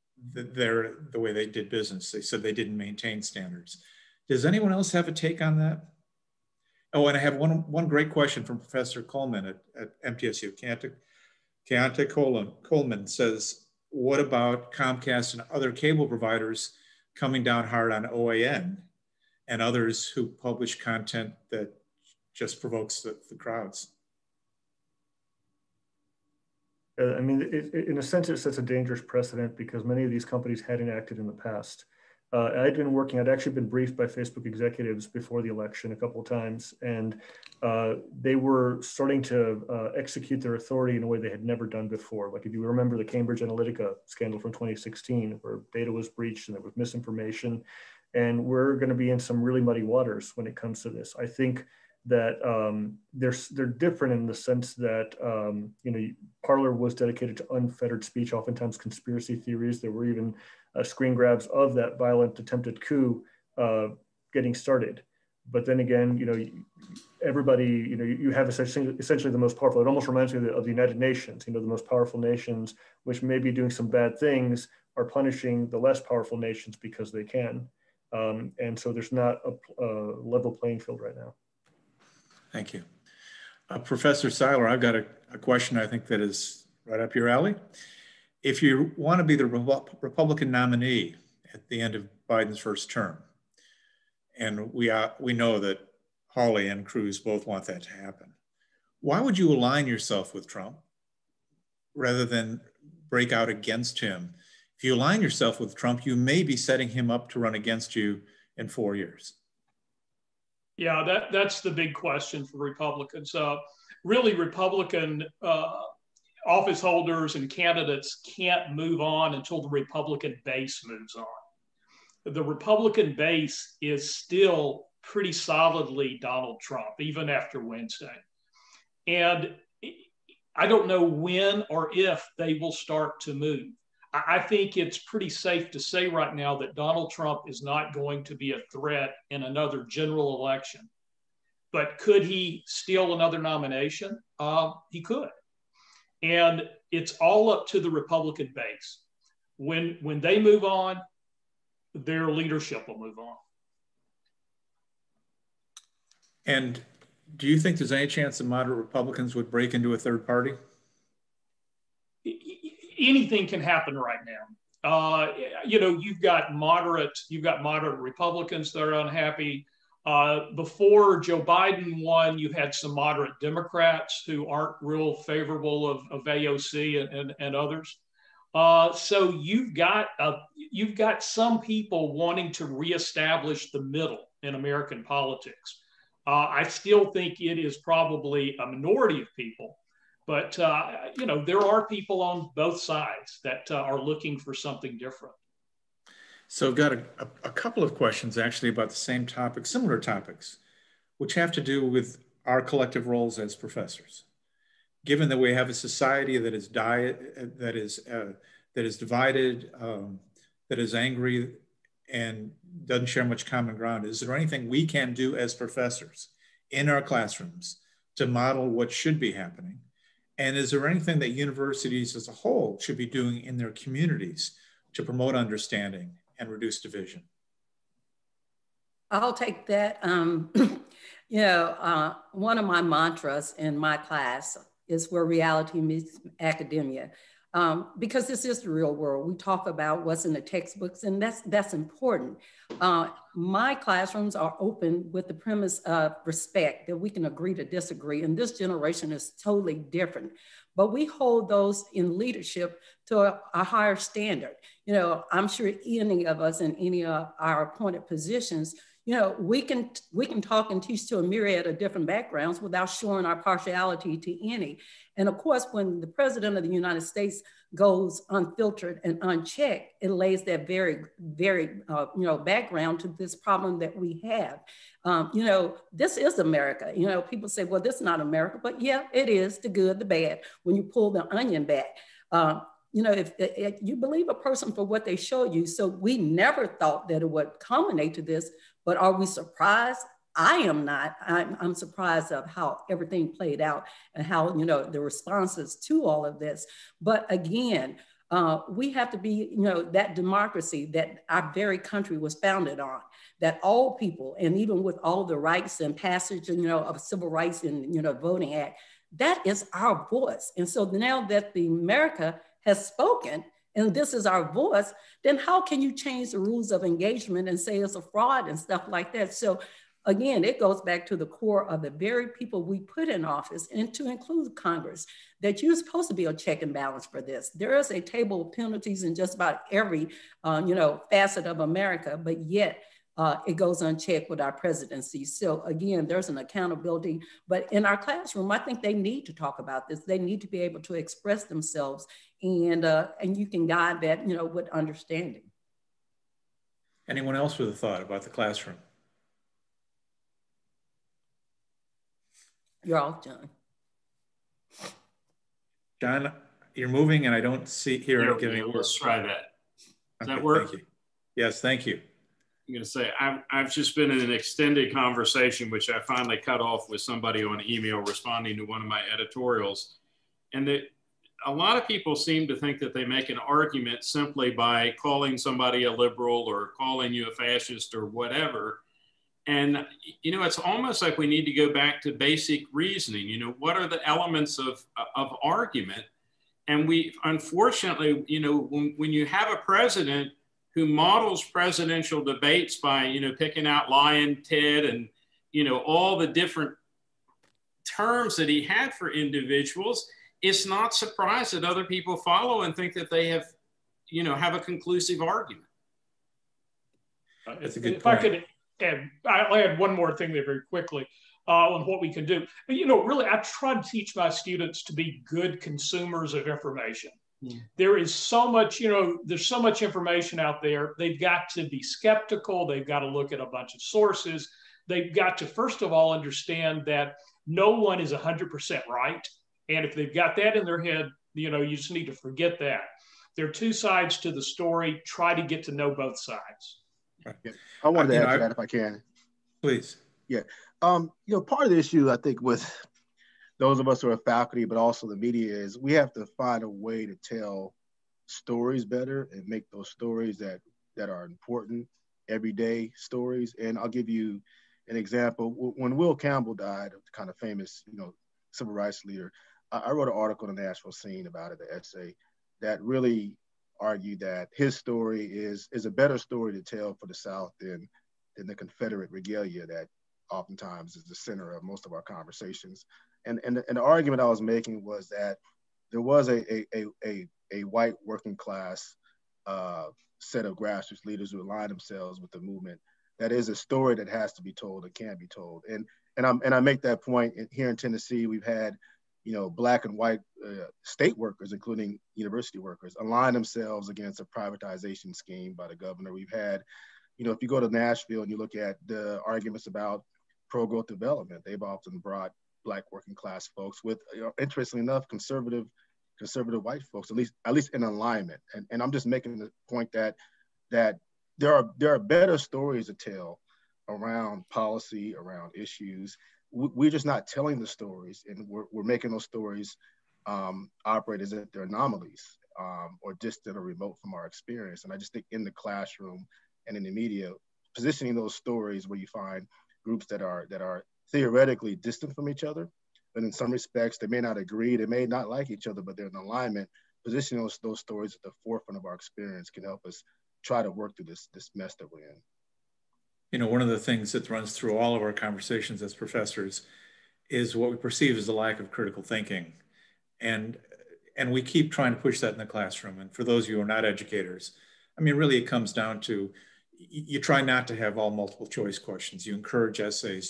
the way they did business. They said they didn't maintain standards. Does anyone else have a take on that? Oh, and I have one great question from Professor Coleman at MTSU. Keontae Coleman says, what about Comcast and other cable providers coming down hard on OAN and others who publish content that just provokes the crowds? I mean, in a sense, it sets a dangerous precedent because many of these companies hadn't acted in the past. I'd actually been briefed by Facebook executives before the election a couple of times, and they were starting to execute their authority in a way they had never done before. Like if you remember the Cambridge Analytica scandal from 2016, where data was breached and there was misinformation, and we're going to be in some really muddy waters when it comes to this. I think that they're different in the sense that Parler was dedicated to unfettered speech, oftentimes conspiracy theories. There were even screen grabs of that violent attempted coup getting started. But then again, everybody, you have essentially the most powerful. It almost reminds me of the United Nations. The most powerful nations, which may be doing some bad things, are punishing the less powerful nations because they can. And so there's not a level playing field right now. Thank you. Professor Syler, I've got a question I think that is right up your alley. If you want to be the Republican nominee at the end of Biden's first term, and we know that Hawley and Cruz both want that to happen, why would you align yourself with Trump rather than break out against him? If you align yourself with Trump, you may be setting him up to run against you in 4 years? Yeah, that's the big question for Republicans. Really, Republican office holders and candidates can't move on until the Republican base moves on. The Republican base is still pretty solidly Donald Trump, even after Wednesday. And I don't know when or if they will start to move. I think it's pretty safe to say right now that Donald Trump is not going to be a threat in another general election. But could he steal another nomination? He could. And it's all up to the Republican base. When they move on, their leadership will move on. And do you think there's any chance that moderate Republicans would break into a third party? Anything can happen right now. You've got moderate Republicans that are unhappy. Before Joe Biden won, you had some moderate Democrats who aren't real favorable of AOC and others. So you've got some people wanting to reestablish the middle in American politics. I still think it is probably a minority of people, but there are people on both sides that are looking for something different. So I've got a couple of questions actually about the same topic, similar topics, which have to do with our collective roles as professors. Given that we have a society that is divided, that is angry, and doesn't share much common ground, is there anything we can do as professors in our classrooms to model what should be happening? And is there anything that universities as a whole should be doing in their communities to promote understanding and reduce division? I'll take that. One of my mantras in my class is where reality meets academia. Because this is the real world. We talk about what's in the textbooks, and that's important. My classrooms are open with the premise of respect, that we can agree to disagree, and this generation is totally different. But we hold those in leadership to a higher standard. I'm sure any of us in any of our appointed positions, we can talk and teach to a myriad of different backgrounds without showing our partiality to any. And of course, when the president of the United States goes unfiltered and unchecked, it lays that very, very, background to this problem that we have. This is America. People say, well, this is not America, but yeah, it is, the good, the bad, when you pull the onion back. If you believe a person for what they show you, so we never thought that it would culminate to this, but are we surprised? I am not. I'm surprised of how everything played out and how, the responses to all of this. But again, we have to be, that democracy that our very country was founded on, that all people, and even with all the rights and passage, of civil rights and, voting act, that is our voice. And so now that the America has spoken, and this is our voice, then how can you change the rules of engagement and say it's a fraud and stuff like that? So again, it goes back to the core of the very people we put in office, and to include Congress, that you're supposed to be a check and balance for this. There is a table of penalties in just about every, facet of America, but yet it goes unchecked with our presidency. So again, there's an accountability, but in our classroom, I think they need to talk about this. They need to be able to express themselves, and you can guide that, with understanding. Anyone else with a thought about the classroom? You're off, John. John, you're moving and I don't hear it getting any worse. Let's try that. Does that work? Thank you. Yes, thank you. I'm going to say, I've just been in an extended conversation, which I finally cut off with somebody on email responding to one of my editorials. And a lot of people seem to think that they make an argument simply by calling somebody a liberal or calling you a fascist or whatever. And, it's almost like we need to go back to basic reasoning. What are the elements of argument? And we, unfortunately, when you have a president who models presidential debates by, picking out Lion Ted and, all the different terms that he had for individuals, it's not surprised that other people follow and think that they have a conclusive argument. That's a good if point. I could add, I'll add one more thing there very quickly on what we can do. You know, really, I try to teach my students to be good consumers of information. There is so much, you know, there's so much information out there. They've got to be skeptical. They've got to look at a bunch of sources. They've got to, first of all, understand that no one is 100% right. And if they've got that in their head, you know, you just need to forget that. There are two sides to the story. Try to get to know both sides. Right. Yeah. I wanted to add to that if I can. Please. Yeah. You know, part of the issue, I think, with those of us who are faculty, but also the media, is we have to find a way to tell stories better and make those stories that are important, everyday stories. And I'll give you an example. When Will Campbell died, the kind of famous, you know, civil rights leader, I wrote an article in the Nashville Scene about it, the essay, that really argued that his story is a better story to tell for the South than the Confederate regalia that oftentimes is the center of most of our conversations. And the argument I was making was that there was a white working class set of grassroots leaders who aligned themselves with the movement. That is a story that has to be told and can be told. And I make that point here in Tennessee. We've had, you know, Black and white state workers, including university workers, align themselves against a privatization scheme by the governor. We've had, you know, if you go to Nashville and you look at the arguments about pro-growth development, they've often brought Black working class folks with, you know, interestingly enough, conservative white folks, at least in alignment. And I'm just making the point that there are better stories to tell around policy, around issues. We're just not telling the stories, and we're making those stories operate as if they're anomalies or distant or remote from our experience. And I just think in the classroom and in the media, positioning those stories where you find groups that are theoretically distant from each other, but in some respects they may not agree, they may not like each other, but they're in alignment. Positioning those stories at the forefront of our experience can help us try to work through this mess that we're in. You know, one of the things that runs through all of our conversations as professors is what we perceive as the lack of critical thinking. And we keep trying to push that in the classroom. And for those of you who are not educators, I mean, really it comes down to, you try not to have all multiple choice questions. You encourage essays.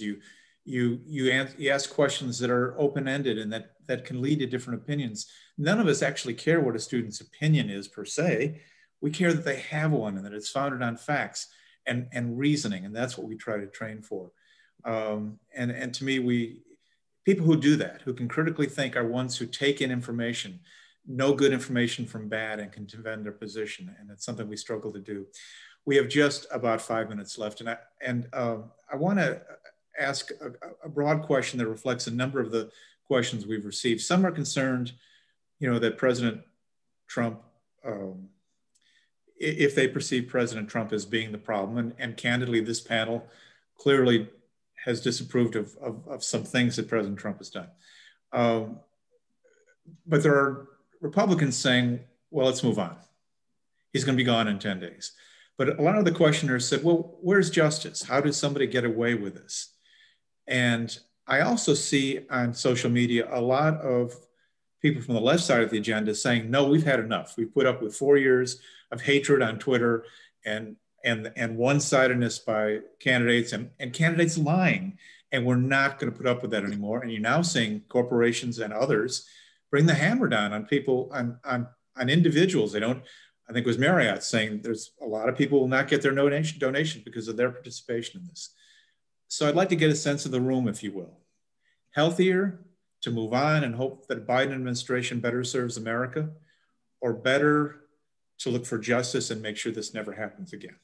You ask questions that are open-ended and that can lead to different opinions. None of us actually care what a student's opinion is per se. We care that they have one and that it's founded on facts and reasoning, and that's what we try to train for. And to me, people who do that, who can critically think, are ones who take in information, know good information from bad, and can defend their position. And it's something we struggle to do. We have just about 5 minutes left, and I want to ask a broad question that reflects a number of the questions we've received. Some are concerned, you know, that President Trump, if they perceive President Trump as being the problem, and candidly, this panel clearly has disapproved of some things that President Trump has done. But there are Republicans saying, well, let's move on. He's going to be gone in 10 days. But a lot of the questioners said, well, where's justice? How does somebody get away with this? And I also see on social media a lot of people from the left side of the agenda saying, no, we've had enough. We've put up with 4 years of hatred on Twitter and one-sidedness by candidates and candidates lying. And we're not going to put up with that anymore. And you're now seeing corporations and others bring the hammer down on people, on individuals. They don't, I think it was Marriott saying there's a lot of people will not get their donation because of their participation in this. So I'd like to get a sense of the room, if you will. Healthier to move on and hope that a Biden administration better serves America, or better to look for justice and make sure this never happens again?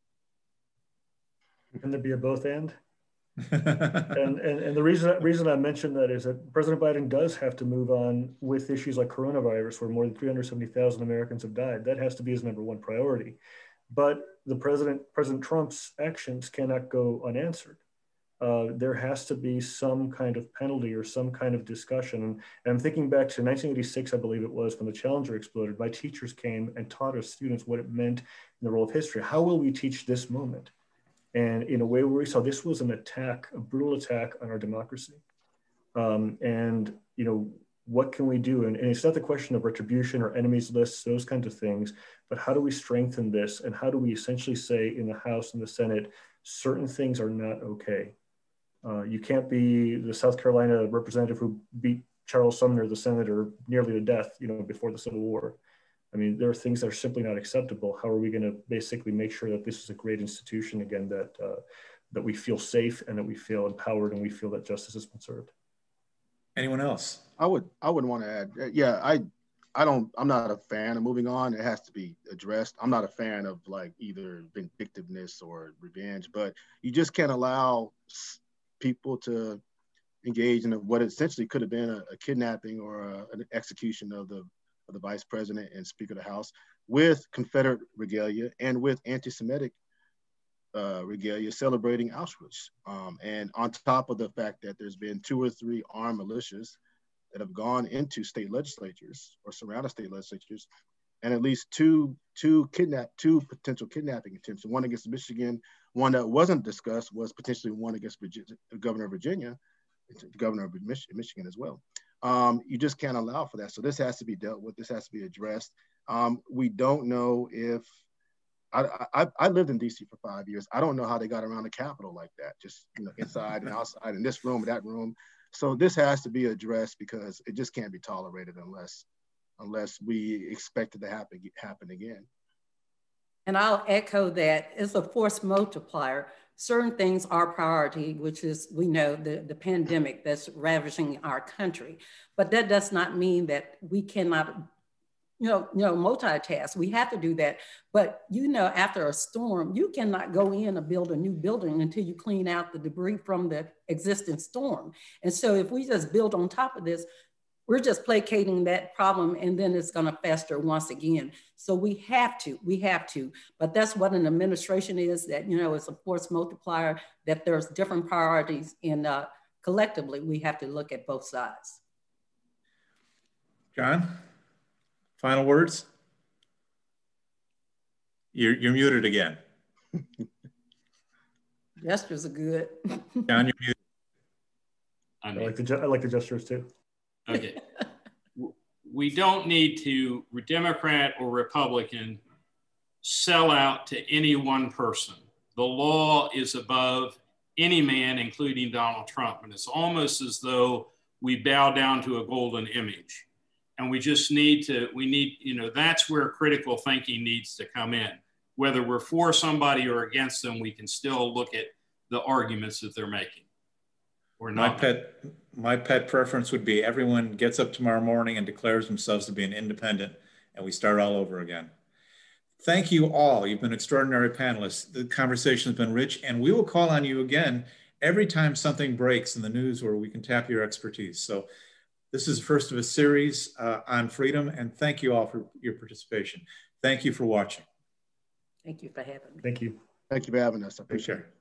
Can there be a both and? and the reason I mentioned that is that President Biden does have to move on with issues like coronavirus, where more than 370,000 Americans have died. That has to be his #1 priority. But the President Trump's actions cannot go unanswered. There has to be some kind of penalty or some kind of discussion. And I'm thinking back to 1986, I believe it was, when the Challenger exploded. My teachers came and taught us students what it meant in the role of history. How will we teach this moment? And in a way where we saw this was an attack, a brutal attack on our democracy. And, you know, what can we do? And it's not the question of retribution or enemies lists, those kinds of things, but how do we strengthen this? And how do we essentially say in the House and the Senate, certain things are not okay? You can't be the South Carolina representative who beat Charles Sumner, the senator, nearly to death, before the Civil War. I mean, there are things that are simply not acceptable. How are we going to basically make sure that this is a great institution again, that we feel safe and that we feel empowered and we feel that justice has been served? Anyone else? I would want to add, yeah, I'm not a fan of moving on. It has to be addressed. I'm not a fan of like either vindictiveness or revenge, but you just can't allow people to engage in what essentially could have been a kidnapping or an execution of the vice president and Speaker of the House with Confederate regalia and with anti-Semitic regalia celebrating Auschwitz. And on top of the fact that there's been 2 or 3 armed militias that have gone into state legislatures or surrounded state legislatures, and at least two potential kidnapping attempts, one against Michigan, one that wasn't discussed was potentially one against the governor of Virginia, the governor of Michigan as well. You just can't allow for that. So this has to be dealt with. This has to be addressed. We don't know if, I lived in DC for 5 years. I don't know how they got around the Capitol like that, just inside and outside, in this room, that room. So this has to be addressed because it just can't be tolerated unless we expect it to happen again. And I'll echo that. It's a force multiplier. Certain things are priority, which is, we know, the pandemic that's ravaging our country. But that does not mean that we cannot, multitask. We have to do that. But, after a storm, you cannot go in and build a new building until you clean out the debris from the existing storm. And so if we just build on top of this, we're just placating that problem, and then it's going to fester once again. So we have to, but that's what an administration is, that, it's a force multiplier, that there's different priorities, and collectively, we have to look at both sides. John, final words? You're muted again. Gestures are good. John, you're muted. I like the gestures too. Okay. We don't need to, Democrat or Republican, sell out to any one person. The law is above any man, including Donald Trump. And it's almost as though we bow down to a golden image. And we just need, that's where critical thinking needs to come in. Whether we're for somebody or against them, we can still look at the arguments that they're making. Or not. My pet preference would be everyone gets up tomorrow morning and declares themselves to be an independent, and we start all over again. Thank you all. You've been extraordinary panelists. The conversation has been rich, and we will call on you again every time something breaks in the news where we can tap your expertise. So this is the first of a series on freedom, and thank you all for your participation. Thank you for watching. Thank you for having me. Thank you. Thank you for having us. I appreciate it.